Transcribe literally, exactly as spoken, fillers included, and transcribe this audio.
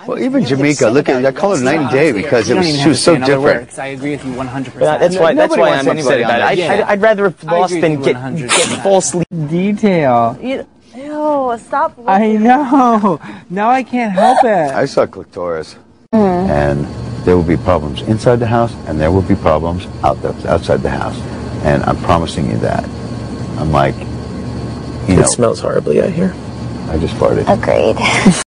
Well, even Jamaica, look at, I call her night and day because it was, she was so different. I agree with you one hundred percent. That's why, that's why I'm upset about it. I'd, Yeah. I'd, I'd rather have lost than get, get falsely. Detail. You, ew, stop looking. I know. Now I can't help it. I saw clitoris, mm. and there will be problems inside the house, and there will be problems out the, outside the house. And I'm promising you that. I'm like, you know. It smells horribly out here. I just farted. Agreed.